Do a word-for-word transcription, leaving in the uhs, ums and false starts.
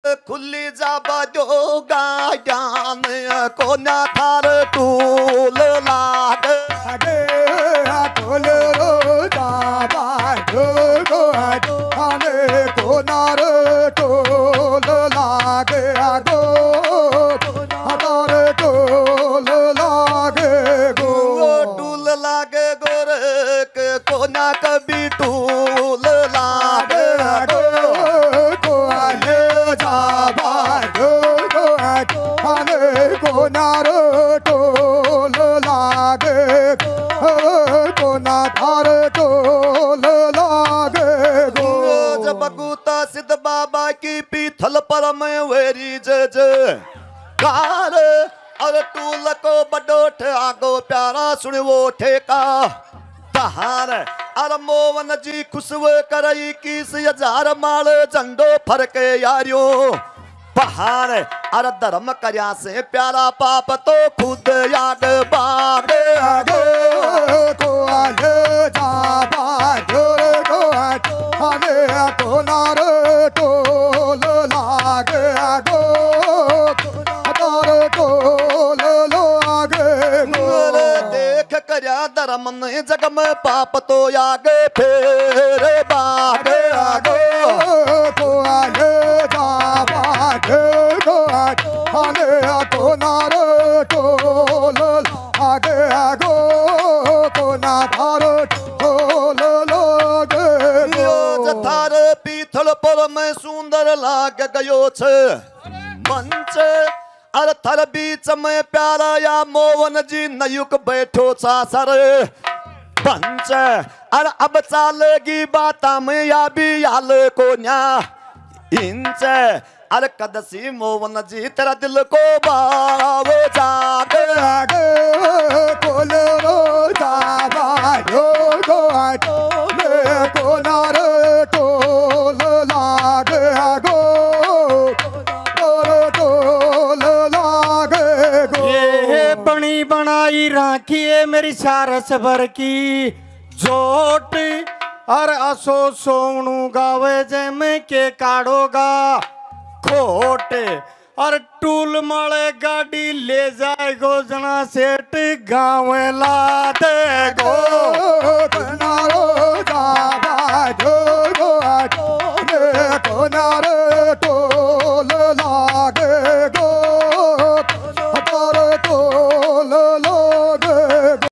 खुली जा बजो गायान को ना थार टूल लाग टूल रो जा बजो गायान को नार टूल लाग गो हतार टूल लाग गो टूल लाग गोर को ना कभी टूल लाग को नारो टोल लागे को ना थार टोल लागे गो जब बगुता सिद्ध बाबा की पीथल पर मैं वेरी जज कार और टूल को बडोठ आगो प्यारा सुन वो ठेका तहार अर मोवन जी खुशब करई किस हजार माल झंडो फरके यारियो पहाड़ अर धर्म करया से प्यारा पाप तो खुद याद बाग को आले जा बाजोर को आले को नार टोल लागे गो तार टोल लागे देख करया धर्म ने जग में पाप तो आगे फेर बाग को आले जा को आले को नार टोल आगे गो को ना थार टोल लागे थार पीथल पर मैं सुंदर लाग गयो छे मंच अर थर बीच में प्यारा या मोहन जी नयुक बैठो सासर पंच अर अब चालेगी बाता में या भी याल को न्या इंच अरे कदसी मोहन जी तेरा दिल को बाव जाग कोल रो जावा जो गो को नार टोल लाग गो टोल लाग गो ये बनी बनाई राखिए मेरी सारस भर की जोट और असो सोनू गावे जे में के काढ़ोगा खोट और टूल माले गाड़ी ले जाए गो जना सेठ गाँव ला दे गो